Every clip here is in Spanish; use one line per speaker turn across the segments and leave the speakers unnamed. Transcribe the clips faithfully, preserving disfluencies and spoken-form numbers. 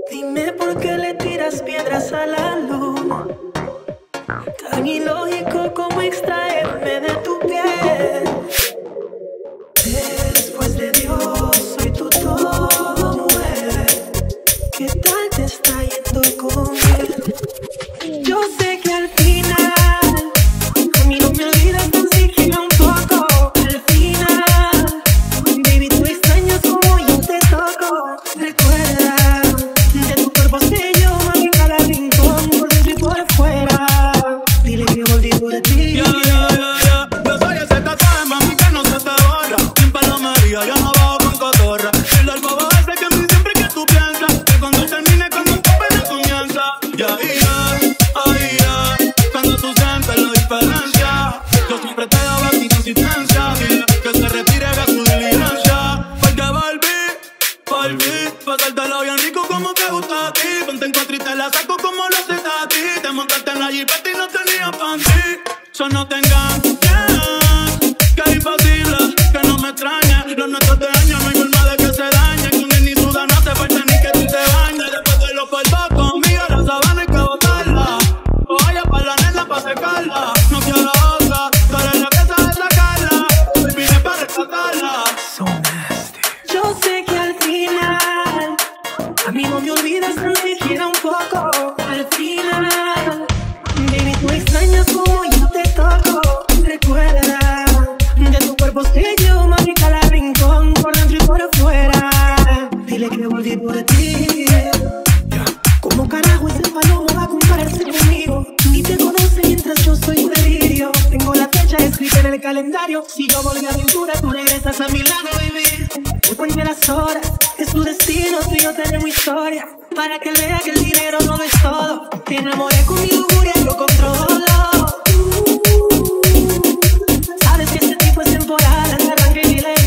Dime por qué le tiras piedras a la luna. Tan ilógico como extraerme de tu piel. Después de Dios, soy tu todo, mujer. ¿Qué tal te está yendo con él? Yo sé que al final a mí no me olvidas tan siquiera un poco. Al final, baby, tú extrañas como yo te toco. Recuerda, de tu cuerpo sé yo, mami, cada rincón, por dentro y por fuera. Dile que volví por ti.
Yeah, yeah, yeah, yeah. Yo soy ese tatuaje, mami, que no se te borra. Sin palomería, yo no bajo con cotorra. Dile al bobo ese que en mí siempre que tú piensas, que cuando termine con un tope de comienza. Yeah, yeah, ay, yeah. Cuando tú sientes la diferencia, yo siempre te daba mi consistencia. Dile que se retire de su diligencia. Porque volví, volví, pasártelo bien rico como te gusta a ti. Ponte en cuatro y te la saco como lo haces a ti. Te montaste en la jipeta y no tenía panty. So no te engañes, que es imposible que no me extrañes. Los nuestros de años no hay forma de que se dañen. Con él ni suda, no hace falta ni que tú te bañes. Después de los polvos conmigo, la sabana hay que botarla. O vaya pa' la nena pa' secarla. No quiero otra, tú eres la que sabe sacarla. Hoy vine pa' rescatarla.
So nasty. Yo sé que al final a mí no me olvidas tan siquiera un poco. Al final, baby, tú extrañas como yo te toco. Recuerda, de tu cuerpo sé yo, mami, cada rincón, por dentro y por fuera. Dile que volví por ti. ¿Cómo carajo ese palomo va a compararse conmigo? Ni te conoce mientras yo soy un delirio. Tengo la fecha escrita en el calendario. Si yo volví a aventura, tú regresas a mi lado, baby. Tú ponme las horas, es tu destino, tú y yo tenemos historia. Para que él vea que el dinero no lo es todo. Te enamoré con mi lujuria, lo controlo. Sabes que este tipo es temporal, arranque y dile.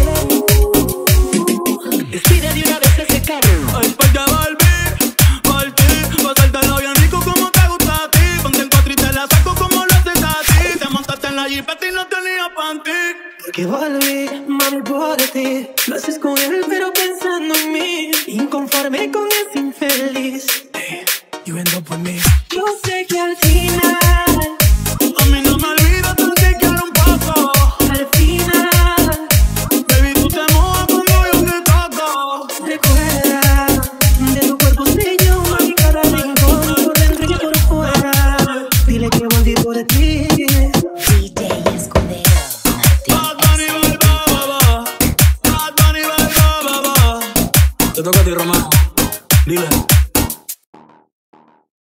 Despide de una vez ese carro.
Ay, porque volví, por ti, pasártelo bien rico como te gusta a ti. Ponte en cuatro y te la saco como lo haces a ti. Te montaste en la jipeta y no tenía panty.
Porque volví, mami, por ti. Lo haces con él, pero pensando en mí. Inconforme con ese infeliz. Hey, you end up with me. Yo sé que al final
a mí no me olvidas tan siquiera un poco.
Al final,
baby, tú te mojas como yo te toco.
recuerda, de tu cuerpo sé yo, mami, cada rincón, por dentro y por fuera. Dile que volví por ti.
D J Escudero
Bad Bunny, bye, bye, bye. Bad Bunny, bye, bye, bye. Te toca a ti, Román. Dile.